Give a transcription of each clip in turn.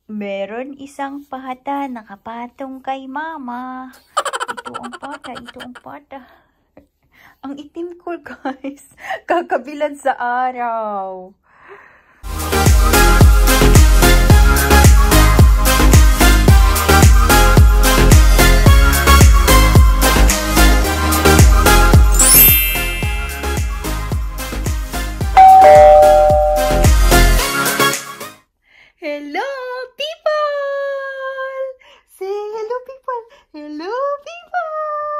Meron isang pata nakapatong kay mama. Ito ang pata, ito ang pata. Ang itim ko, guys. Kakabilad sa araw. Hello, people! Say hello, people! Hello, people!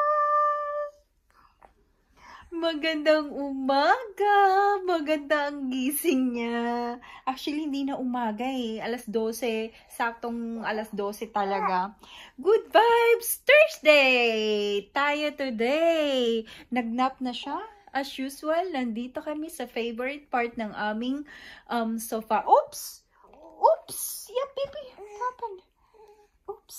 Magandang umaga! Maganda ang gising niya. Actually, hindi na umaga eh. Alas 12. Saktong alas 12 talaga. Good vibes Thursday! Tayo today. Nagnap na siya. As usual, nandito kami sa favorite part ng aming sofa. Oops! Oops! Yeah, baby. What happened? Oops.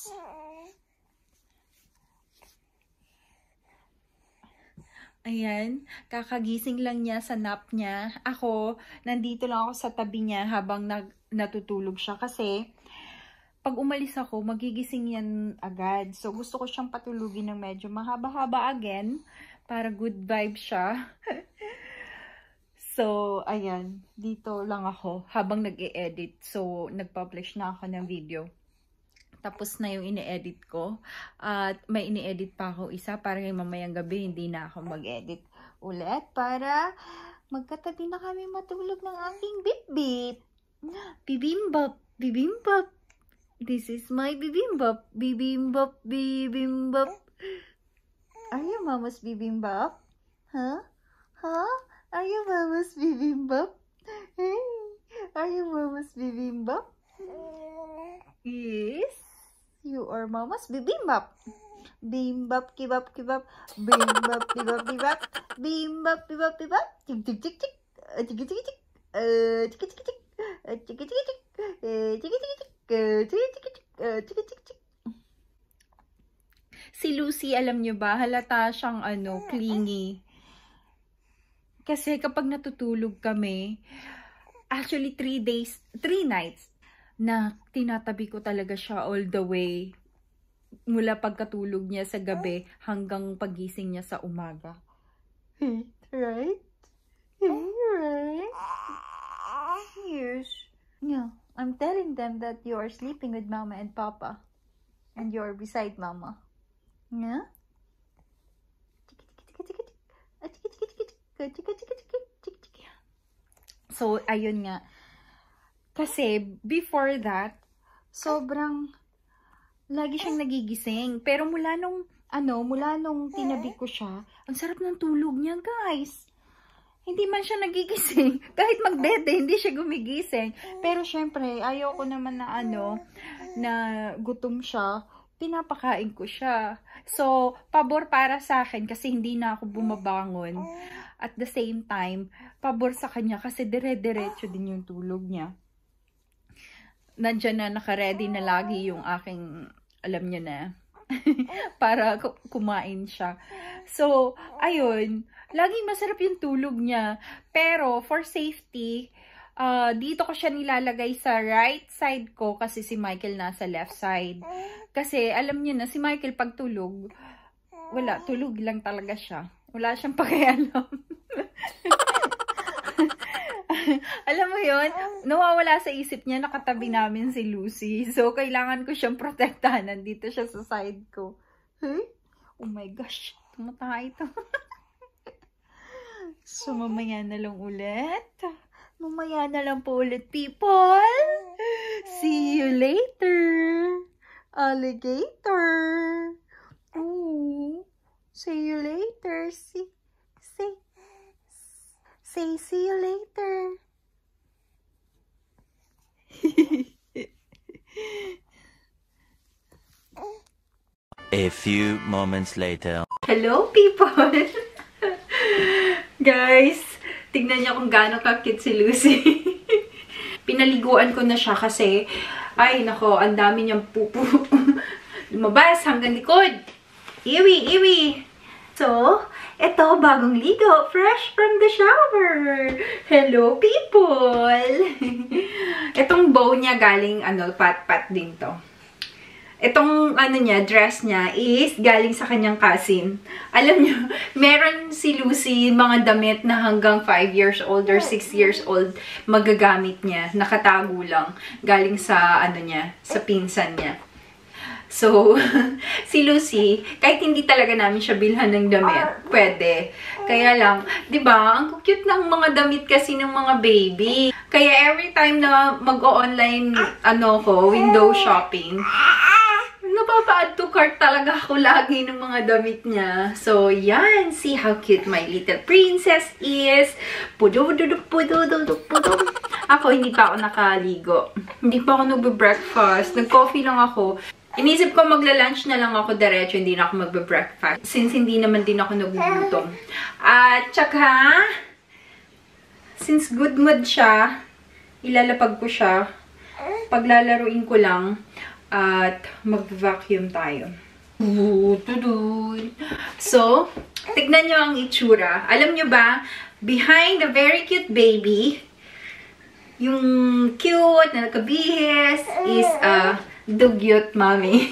Ayan. Kakagising lang niya sa nap niya. Ako, nandito lang ako sa tabi niya habang natutulog siya. Kasi, pag umalis ako, magigising yan agad. So, gusto ko siyang patulugin ng medyo mahaba-haba again. Para good vibe siya. So, ayan, dito lang ako habang nag-e-edit. So, nag-publish na ako ng video. Tapos na yung ine-edit ko. At may ine-edit pa ako isa para yung mamayang gabi hindi na ako mag-edit ulit. Para magkatabi na kami matulog ng aking bip-bip. Bibimbap, bibimbap. This is my bibimbap. Bibimbap, bibimbap. Are you mama's bibimbap? Huh? Huh? Are you mama's bibimbap? Hey, are you mama's bibimbap? Yes, you are mama's bibimbap. Bimbap, kibap, kibap. Bimbap, kibap, kibap. Bimbap, kibap, kibap. Tik, tik, tik, tik. Tik, tik, tik. Tik, tik, tik. Tik, tik, tik. Tik, tik, tik. Tik, tik, tik. Tik, tik, tik. Si Lucy, alam niyo ba, halata siyang clingy. Kasi kapag natutulog kami, actually 3 nights, na tinatabi ko talaga siya all the way. Mula pagkatulog niya sa gabi hanggang pagising niya sa umaga. Right? Right? Yes. Yeah. I'm telling them that you are sleeping with Mama and Papa. And you are beside Mama. Yeah? So, ayun nga. Kasi, before that, sobrang, lagi siyang nagigising. Pero mula nung tinabi ko siya, ang sarap ng tulog niya, guys. Hindi man siya nagigising. Kahit magdede, hindi siya gumigising. Pero, syempre, ayoko naman na na gutom siya. Pinapakain ko siya. So, pabor para sa akin kasi hindi na ako bumabangon. At the same time, pabor sa kanya kasi dire-diretso din yung tulog niya. Nandiyan na naka-ready na lagi yung aking, alam niyo na, para kumain siya. So, ayun, laging masarap yung tulog niya. Pero, for safety, dito ko siya nilalagay sa right side ko kasi si Michael nasa left side. Kasi alam niyo na, si Michael pag tulog, wala, tulog lang talaga siya. Wala siyang pakialam. Alam mo yun, nawawala sa isip niya, nakatabi namin si Lucy. So, kailangan ko siyang protektahan. Nandito siya sa side ko. Huh? Oh my gosh, tumatay ito. So, mamaya na lang ulit. Mamaya na lang po ulit, people. See you later. Alligator. Ooh. See you later. Say see you later. A few moments later. Hello, people. Guys, tignan niyo kung gaano ka-cute si Lucy. Pinaliguan ko na siya kasi, ay nako, ang dami niyang pupu. Lumabas hanggang likod. Iwi, iwi. So, ito, bagong ligo. Fresh from the shower. Hello, people! Itong bow niya galing, pat-pat din to. Itong, niya, dress niya is galing sa kanyang cousin. Alam niyo, meron si Lucy mga damit na hanggang 5 years old or 6 years old magagamit niya. Nakatago lang. Galing sa, niya, sa pinsan niya. So, si Lucy, kahit hindi talaga namin siya bilhan ng damit, pwede. Kaya lang, di ba, ang cute ng mga damit kasi ng mga baby. Kaya every time na mag-o-online, window shopping, napapa-add to cart talaga ako lagi ng mga damit niya. So, yan. See how cute my little princess is. Ako, hindi pa ako nakaligo. Hindi pa ako nagbe-breakfast. Nag-coffee lang ako. Inisip ko magla-lunch na lang ako diretso, hindi na ako magbe-breakfast. Since hindi naman din ako nagugutom. At tsaka, since good mood siya, ilalapag ko siya. Paglalaruin ko lang. At mag-vacuum tayo. So, tignan nyo ang itsura. Alam nyo ba, behind the very cute baby, yung cute na nakabihis is dugyot mommy.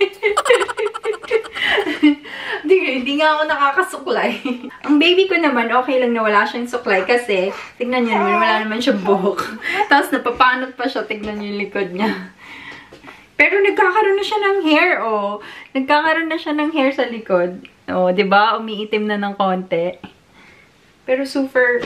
Hindi nga ako nakakasuklay. Ang baby ko naman, okay lang na wala siyang suklay kasi, tignan nyo naman, wala naman siya buhok. Tapos napapanot pa siya, tignan nyo yung likod niya. Pero nagkakaroon na siya ng hair, oh. Nagkakaroon na siya ng hair sa likod. Oh, 'di ba? Umiitim na ng konti. Pero super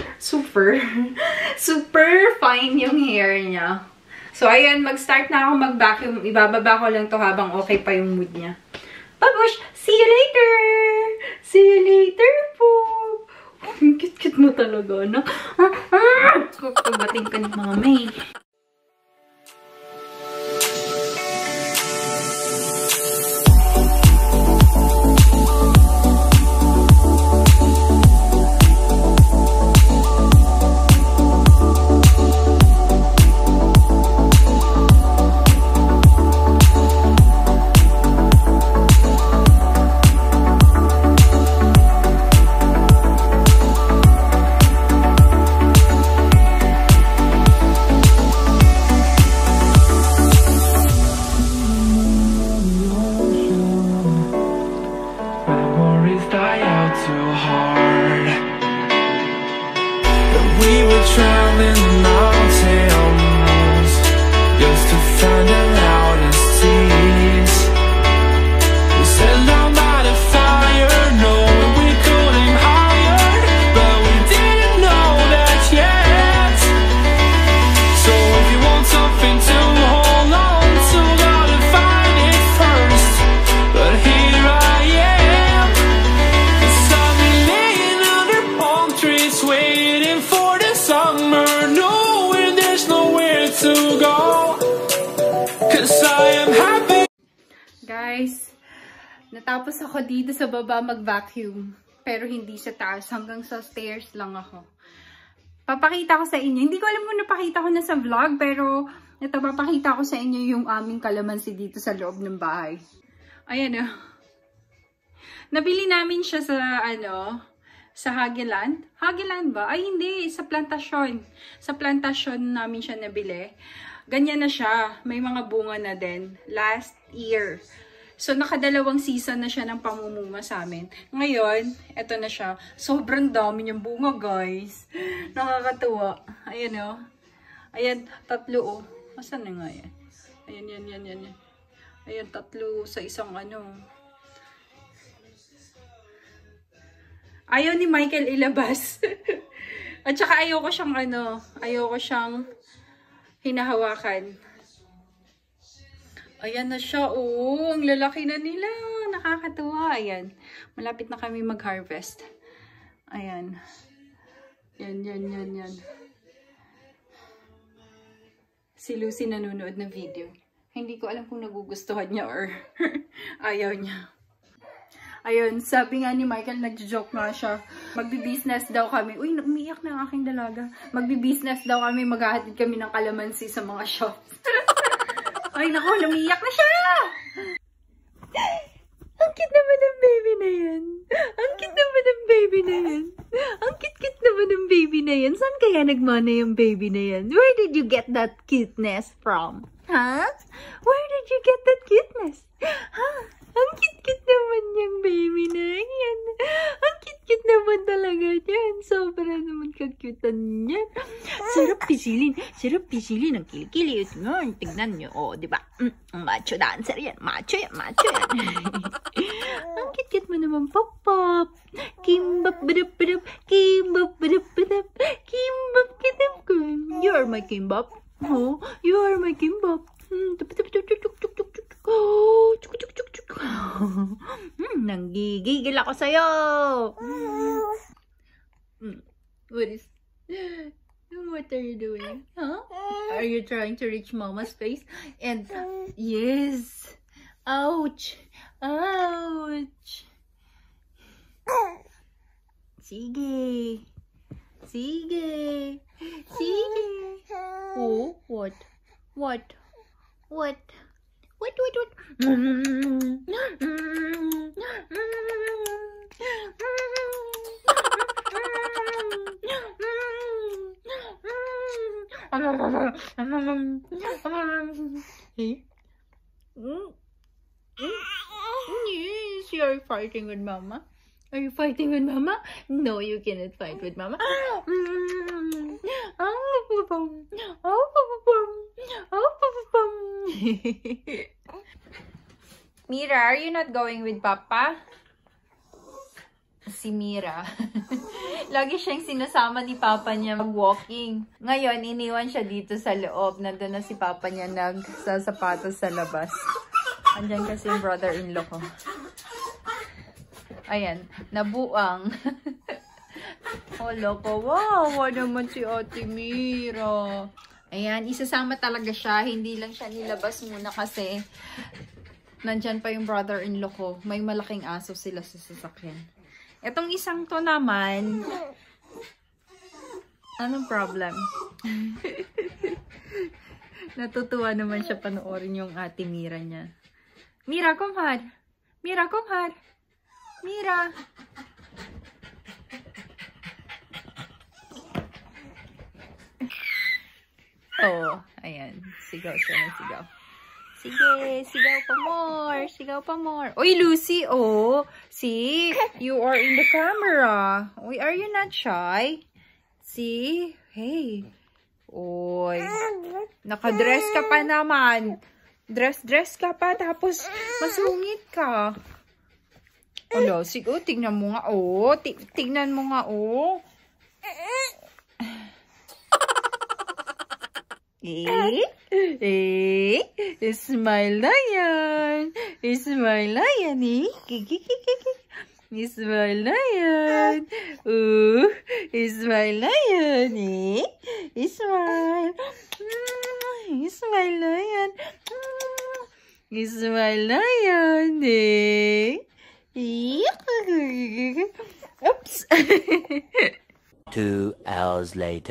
fine yung hair niya. So, ayun, mag-start na ako mag-vacuum. Ibababa ko lang to habang okay pa yung mood niya. Babush! See you later! See you later po! Cute-cute mo talaga, no? Pagbating ka ni Mami. Guys, natapos ako dito sa baba mag-vacuum. Pero hindi sa taas. Hanggang sa stairs lang ako. Papakita ko sa inyo. Hindi ko alam kung napakita ko na sa vlog. Pero ito, papakita ko sa inyo yung aming kalamansi dito sa loob ng bahay. Ayan o. Nabili namin siya sa sa Hageland. Hageland ba? Ay hindi, sa plantasyon. Sa plantasyon namin siya nabili. Ganyan na siya. May mga bunga na din. Last year. So, nakadalawang season na siya ng pamumunga sa amin. Ngayon, eto na siya. Sobrang dami niyang bunga, guys. Nakakatuwa. Ayan, oh. Ayan, tatlo, oh. Asan na nga yan? Ayan, yan. Ayan, tatlo sa isang Ayaw ni Michael ilabas. At saka ayaw ko siyang hinahawakan. Ayan na siya, oh. Ang lalaki na nila. Nakakatuwa. Ayan. Malapit na kami mag-harvest. Ayan. Yan. Si Lucy nanunood ng video. Hindi ko alam kung nagugustuhan niya or ayaw niya. Ayun, sabi nga ni Michael, nagjo-joke nga siya. Magbi-business daw kami. Uy, umiiyak na ang aking dalaga. Magbi-business daw kami, maghahatid kami ng kalamansi sa mga shops. Ay, naku, lumiyak na siya! Ang cute naman ng baby na yan. Ang cute yung baby na yan? Ang cute-cute naman ng baby na yan. Saan kaya nagmana yung baby na yan? Where did you get that cuteness from? Huh? Where did you get that cuteness? Huh? Ang cute-cute naman yung baby na yan. Ang cute-cute naman talaga yan. Sobra naman ka-cutean yan. Sarap pisilin. Sarap pisilin. Ang kilikili. Tignan nyo. O, diba? Macho dancer yan. Macho yan. Macho yan. Ang cute-cute mo naman, Pop-Pop. Kimbap, badap-badap. Kimbap, badap-badap. Kimbap, kitap ko. You are my kimbap. Oh, you are my kimbap. Nanggigigil ako sa'yo. What are you doing? Huh? Are you trying to reach Mama's face? And, yes. Ouch. Ouch. Sige. Sige. Sige. Oh, what? What? What? What? What? What? Yes, you're fighting with Mama. Are you fighting with Mama? No, you cannot fight with Mama. Mira, are you not going with Papa? Si Mira. Lagi siyang sinasama ni Papa niya mag-walking. Ngayon, iniwan siya dito sa loob. Nandun na si Papa niya nagsasapatos sa labas. Andyan kasi yung brother-in-law ko. Ayan, nabuang. Oh, loko. Wow, naman si Ate Mira. Ayan, isasama talaga siya. Hindi lang siya nilabas muna kasi nandyan pa yung brother-in-law ko. May malaking aso sila sa sasakyan. Etong isang to naman, anong problem? Natutuwa naman siya panoorin yung Ate Mira niya. Mira, come here. Mira, come here. Mira. Oh, ayan. Sigaw siya ng sigaw. Sige, sigaw pa more. Sigaw pa more. Uy, Lucy, oh. See, you are in the camera. Uy, are you not shy? See? Hey. Uy. Nakadress ka pa naman. Dress ka pa, tapos masungit ka. Hello, sige, oh, tignan mo nga, oh. Tignan mo nga, oh. Smile na yan. Smile na yan, eh. Smile na yan. Smile na yan, eh. Smile. Smile na yan. Smile na yan, eh. Oops. 2 hours later.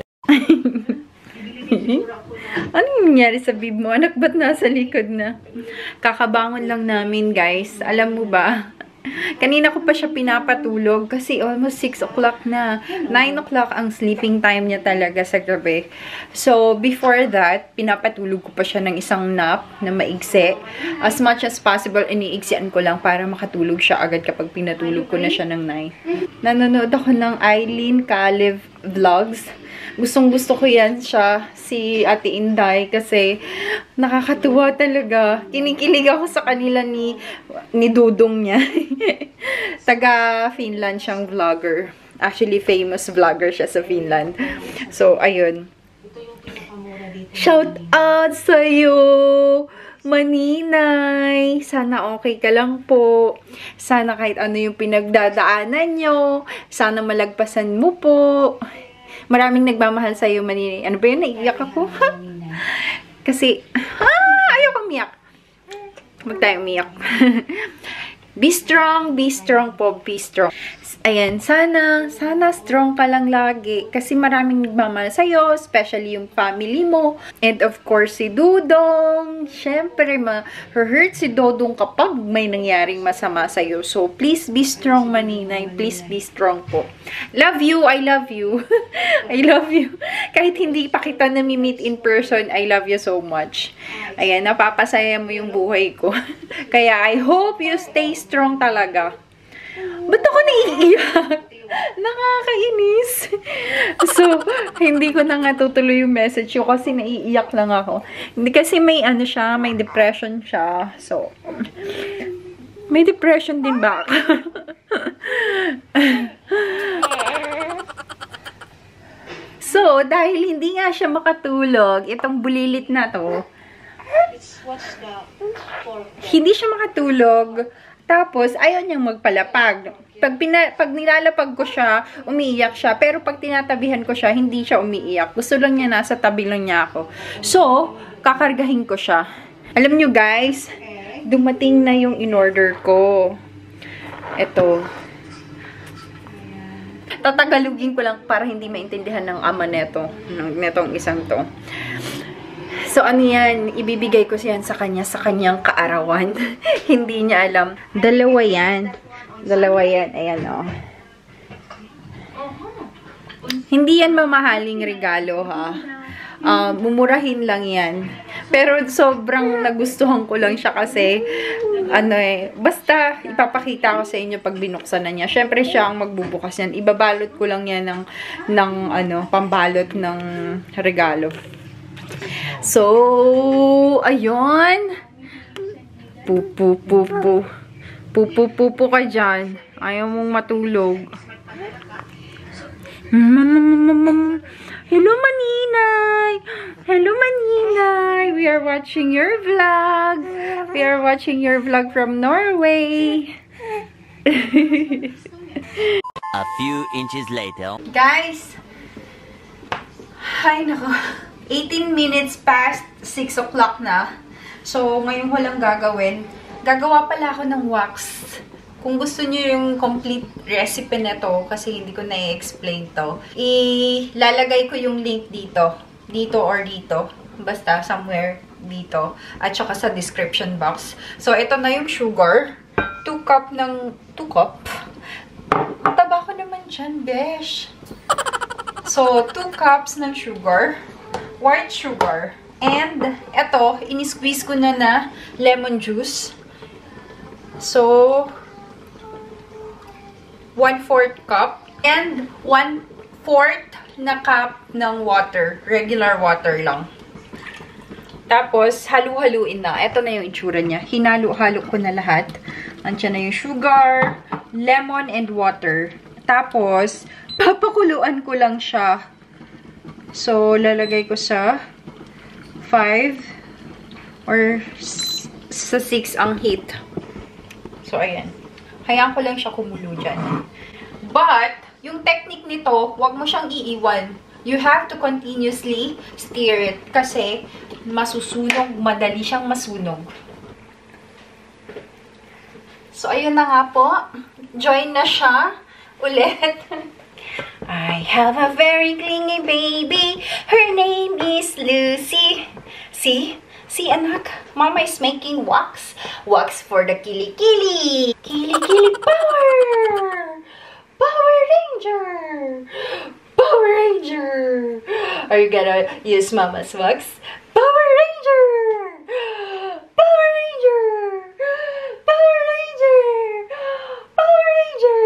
Anong nangyari sa bib mo? Anak, ba't nasa likod na? Kakabangon lang namin, guys. Alam mo ba? Kanina ko pa siya pinapatulog kasi almost 6 o'clock na. 9 o'clock ang sleeping time niya talaga sa gabi. So, before that, pinapatulog ko pa siya ng isang nap na maigsi. As much as possible, iniigsian ko lang para makatulog siya agad kapag pinatulog ko na siya ng 9. Nanonood ako ng Eileen Caliv Vlogs. Gustong-gusto ko yan siya, si Ate Inday, kasi nakakatuwa talaga. Kinikilig ako sa kanila ni Dudong niya. Taga Finland siyang vlogger. Actually, famous vlogger siya sa Finland. So, ayun. Shout out sa'yo, Maninay! Sana okay ka lang po. Sana kahit ano yung pinagdadaanan nyo, sana malagpasan mo po. Maraming nagmamahal sa'yo, Maninay. Ano ba yun? Naiiyak ako. Kasi, ayoko umiyak. Huwag tayo umiyak. Be strong po, be strong. Ayan, sana strong ka lang lagi. Kasi maraming nagmamahal sa'yo, especially yung family mo. And of course, si Dudong. Siyempre, ma-hurt si Dudong kapag may nangyaring masama sa'yo. So, please be strong, Maninay. Please be strong po. Love you, I love you. I love you. Kahit hindi pa kita nami-meet in person, I love you so much. Ayan, napapasaya mo yung buhay ko. Kaya, I hope you stay strong talaga. Ba't ako naiiyak? Nakakainis. So, hindi ko na nga tutuloy yung message ko kasi naiiyak lang ako. Hindi kasi may ano siya, may depression siya. So, may depression din ba ako? So, dahil hindi nga siya makatulog, itong bulilit na to, hindi siya makatulog. Tapos, ayaw niyang magpalapag. Pag nilalapag ko siya, umiiyak siya. Pero pag tinatabihan ko siya, hindi siya umiiyak. Gusto lang niya, nasa tabi lang niya ako. So, kakargahin ko siya. Alam niyo guys, dumating na yung in-order ko. Ito. Tatagalugin ko lang para hindi maintindihan ng ama neto. Netong isang to. So, ano yan? Ibibigay ko siyan sa kanya, sa kanyang kaarawan. Hindi niya alam. Dalawa yan. Dalawa yan. Ayan, o. Hindi yan mamahaling regalo, ha? Mumurahin lang yan. Pero sobrang nagustuhan ko lang siya kasi, basta ipapakita ko sa inyo pag binuksan na niya. Syempre siya ang magbubukas yan. Ibabalot ko lang yan ng pambalot ng regalo. So, ayun. Pupu ka dyan. Ayaw mong matulog. Hello, Maninay! Hello, Maninay! We are watching your vlog. We are watching your vlog from Norway. A few inches later. Guys! Ay, nako. 18 minutes past 6 o'clock na. So, ngayon ko lang gagawin. Gagawa pala ako ng wax. Kung gusto niyo yung complete recipe na to, kasi hindi ko na-explain to, ilalagay ko yung link dito. Dito or dito. Basta, somewhere dito. At saka sa description box. So, ito na yung sugar. 2 cup ng... 2 cup? Taba ko naman dyan, besh. So, 2 cups ng sugar. White sugar. And, eto, ini-squeeze ko na lemon juice. So, 1/4 cup. And, 1/4 na cup ng water. Regular water lang. Tapos, halu-haluin na. Ito na yung itsura niya. Hinalo-halo ko na lahat. Andiyan na yung sugar, lemon, and water. Tapos, papakuluan ko lang siya. So, lalagay ko sa 5 or sa 6 ang heat. So, ayan. Hayaan ko lang siya kumulo dyan. But, yung technique nito, huwag mo siyang iiwan. You have to continuously stir it kasi masusunog, madali siyang masunog. So, ayun na nga po. Join na siya ulit. I have a very clingy baby. Her name is Lucy. See? See, anak? Mama is making wax. Wax for the kili-kili. Kili-kili power! Power Ranger! Power Ranger! Are you gonna use Mama's wax? Power Ranger! Power Ranger! Power Ranger! Power Ranger!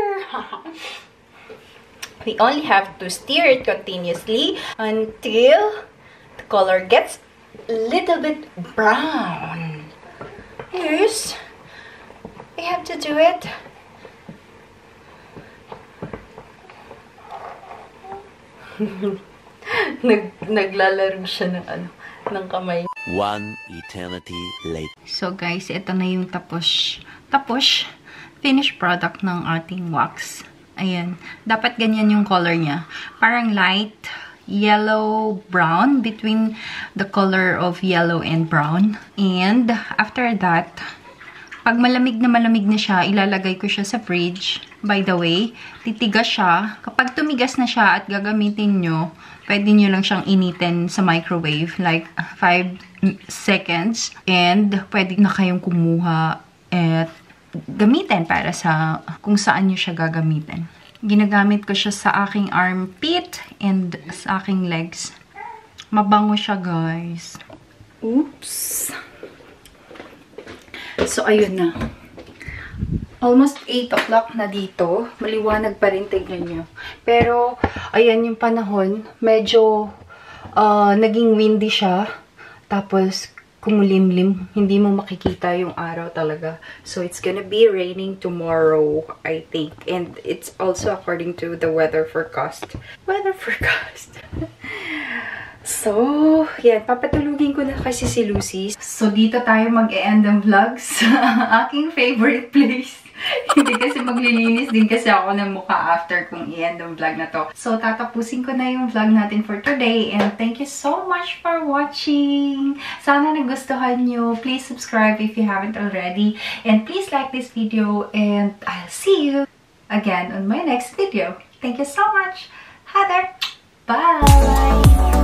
We only have to stir it continuously until the color gets a little bit brown. Yes, we have to do it. Naglalaro siya ng kamay. One eternity later. So guys, ito na yung tapos finished product ng ating wax. Ayan. Dapat ganyan yung color niya. Parang light yellow-brown between the color of yellow and brown. And after that, Pag malamig na siya, ilalagay ko siya sa fridge. By the way, titigas siya. Kapag tumigas na siya at gagamitin nyo, pwede nyo lang siyang initin sa microwave, like 5 seconds. And pwede na kayong kumuha at gamitin para sa kung saan nyo siya gagamitin. Ginagamit ko siya sa aking armpit and sa aking legs. Mabango siya, guys. Oops! So, ayun na. Almost 8 o'clock na dito. Maliwanag pa rin, tignan nyo. Pero, ayan yung panahon. Medyo naging windy siya. Tapos, kumulimlim. Hindi mo makikita yung araw talaga. So, it's gonna be raining tomorrow, I think. And it's also according to the weather forecast. Weather forecast. So, yan. Papatulugin ko na kasi si Lucy. So, dito tayo mag-e-end ng vlogs. Aking favorite place. Hindi kasi maglilinis din kasi ako ng mukha after kung i-end ang vlog na to. So, tatapusin ko na yung vlog natin for today. And thank you so much for watching. Sana nagustuhan nyo. Please subscribe if you haven't already. And please like this video. And I'll see you again on my next video. Thank you so much. Heather. Bye!